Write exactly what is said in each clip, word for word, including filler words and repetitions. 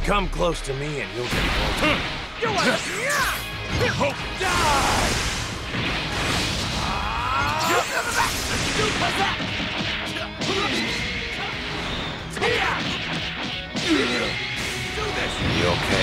Come close to me and you'll get more. You want to hope die! Do this! You okay?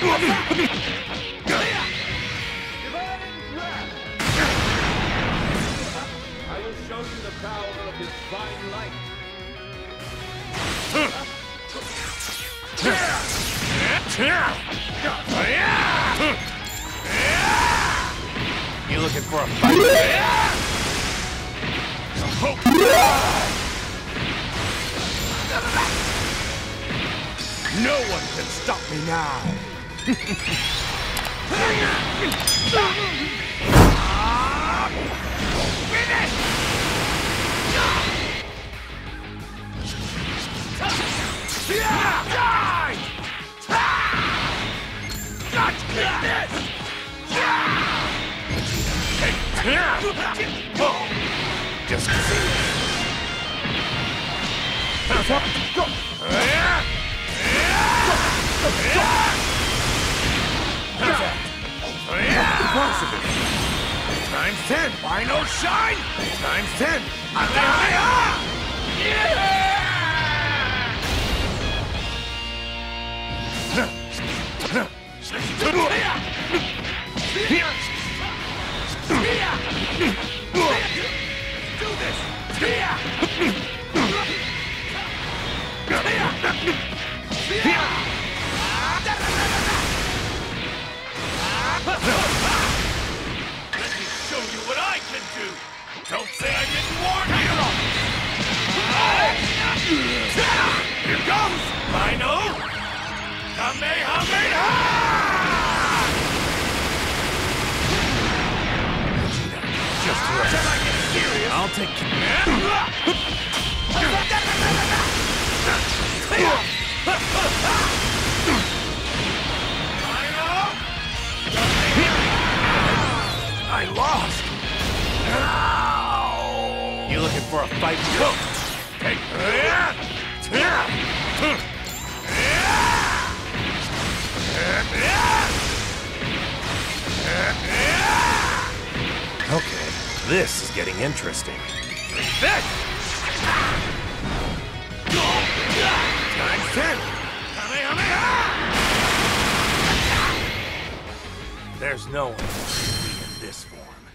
I will show you the power of this fine light. You looking for a fight? No one can stop me now. Die! Got this! Just see. Times ten! Why no shine? Times ten! Do this! Let me show you what I can do! Don't say I didn't warn you! Here comes! Rhino! Kamehameha! Just rest. Can I get serious? I'll take care. I lost! You looking for a fight? Take Okay, this is getting interesting. this! Times ten! There's no one in this form.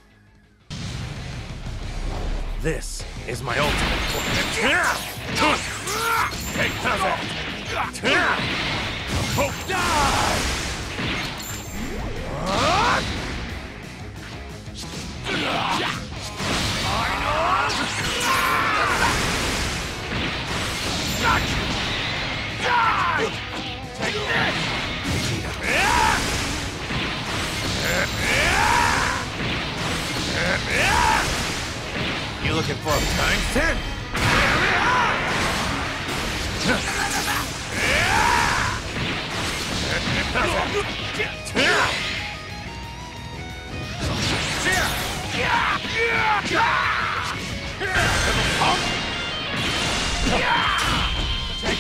This is my ultimate form. Take that! Hope die! Got you! Die! Take this! You looking for a Times ten! Take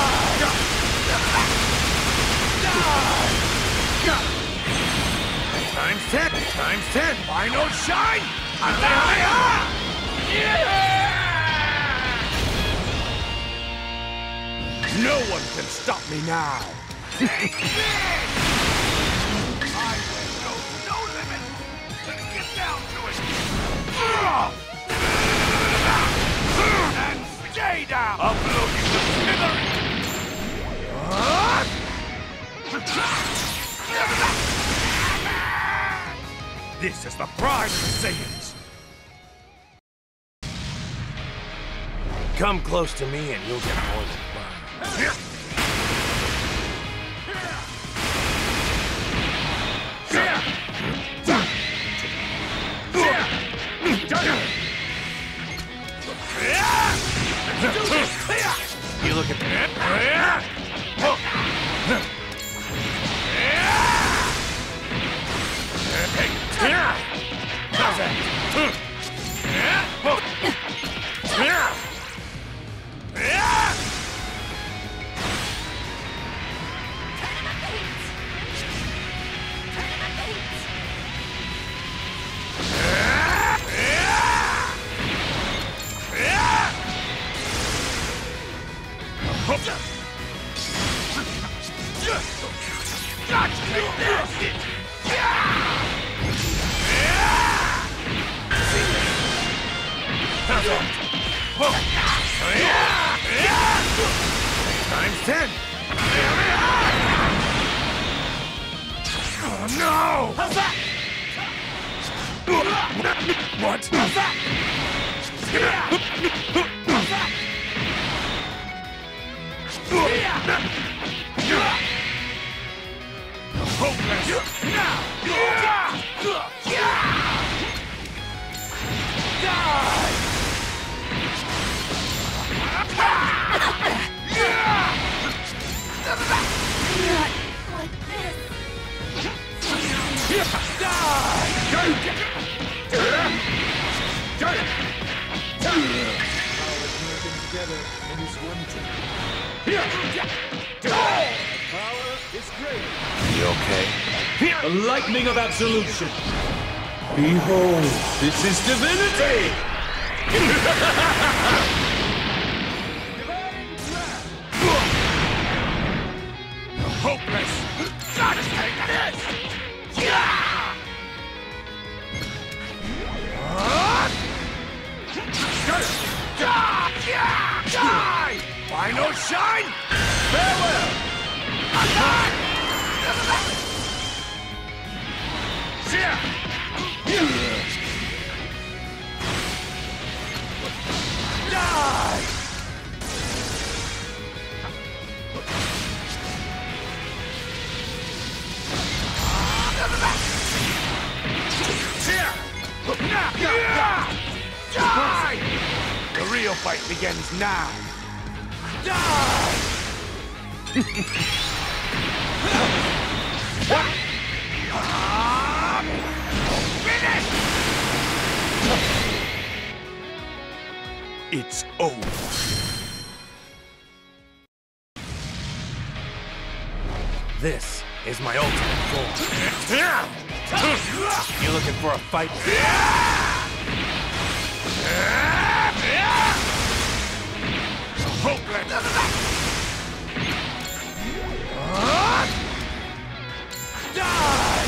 Times ten! Times ten! Why no shine? No one can stop me now! I know no limit! Let's get down to it! And stay down! I'll blow you to smithereens! This is the pride of the Saiyans! Come close to me and you'll get more than fun. You look at that. Got you! Take this! Perfect! Whoa! Times ten! Oh no! How's that? What? How's that? How's that? Hopeless! Now! Die! Not like this. Together in this one team. Power is great. You okay? The lightning of absolution. Behold, this is divinity! Hopeless! Gotta take this! Die! Final shine! Farewell! Die! Die! The real fight begins now! Die! Finish! It's over. This is my ultimate form. You looking for a fight? Hopeless! Die!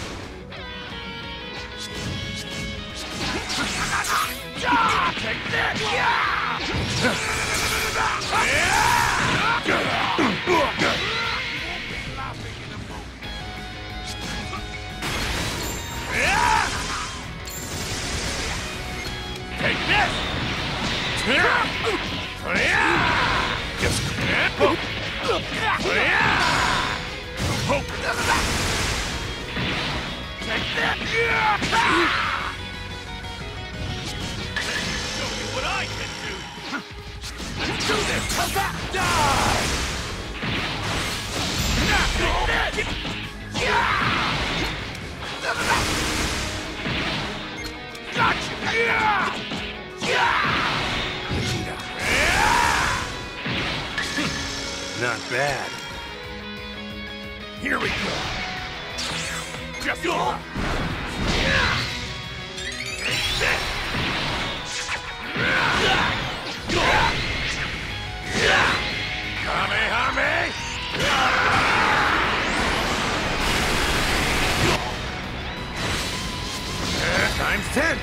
Take this! Take this! Just hope. Hope. Take that! Show me what I can do! Do this! Die! Take that! Gotcha! Not bad. Here we go. Just go. Kamehame! Times ten.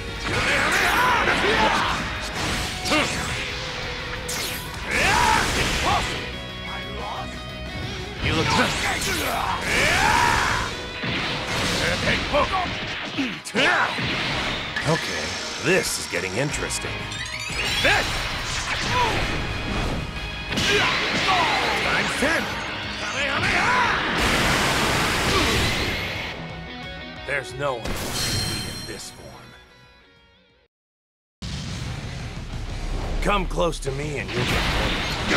You look good. Okay, this is getting interesting. This! Times ten! There's no one in this form. Come close to me and you'll get more.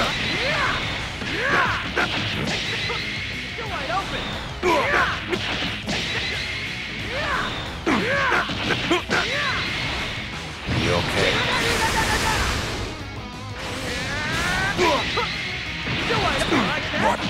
You're wide open. You okay? You're wide open like that. What?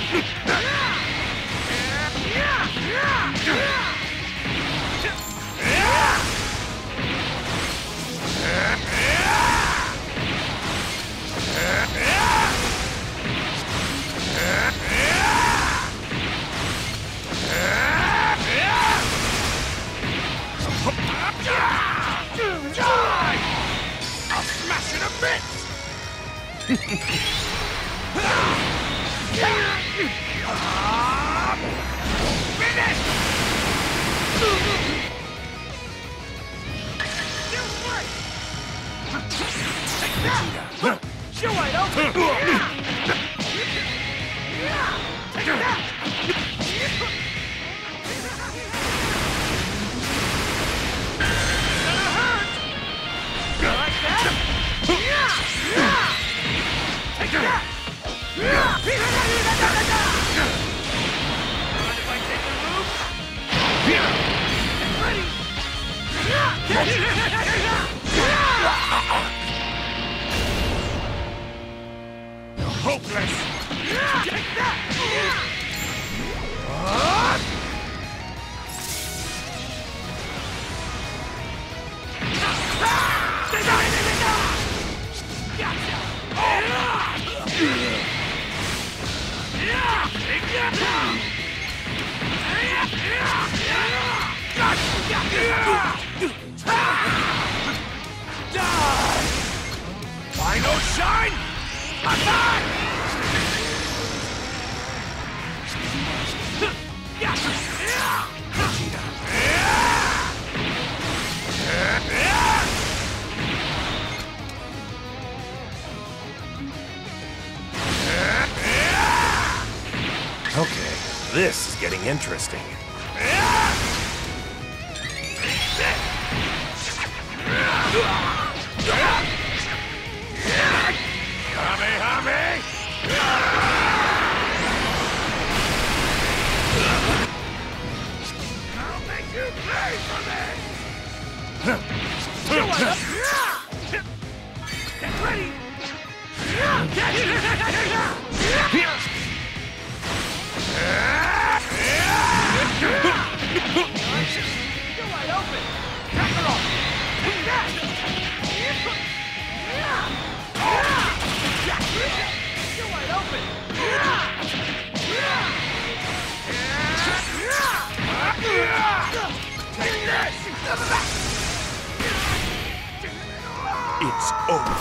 You're wide open! Take that! Gonna hurt! Like that? Take that! Mind if I take the move? Get ready! Hopeless! Take that! Final shine! Attack! Okay, this is getting interesting. Kamehame! I'll make you pay for this! You're wide up! Get ready! You're wide open! Kakarot! Take that! You're wide open! Take this! It's over.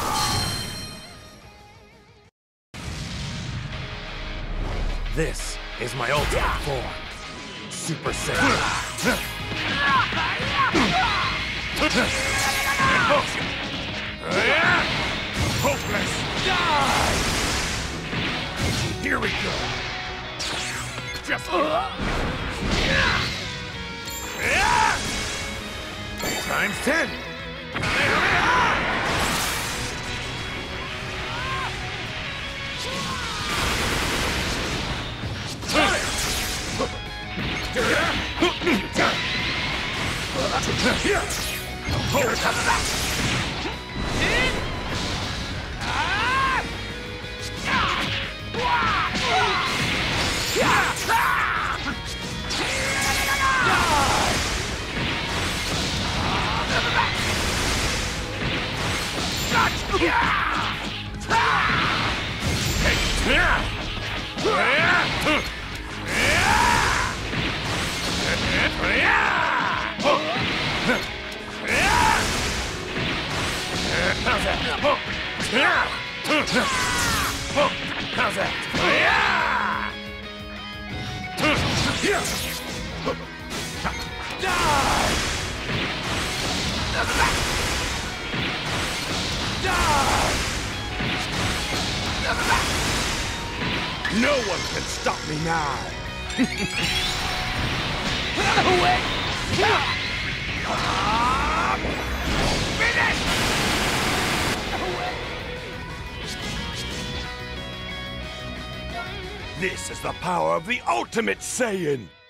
This is my ultimate form. Super Saiyan. Hopeless! Die! Here we go. Just Times ten. How's that? How's that? No one can stop me now. This is the power of the Ultimate Saiyan!